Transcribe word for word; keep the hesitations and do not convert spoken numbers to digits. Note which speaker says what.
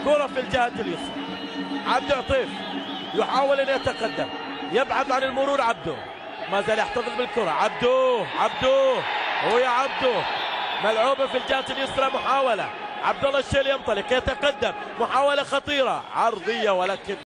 Speaker 1: كرة في الجهة اليسرى. عبده عطيف يحاول ان يتقدم، يبعد عن المرور. عبده ما زال يحتفظ بالكرة. عبده عبده ويا عبده ملعوبة في الجهة اليسرى. محاولة عبد الله الشيل ينطلق يتقدم، محاولة خطيرة عرضية ولكن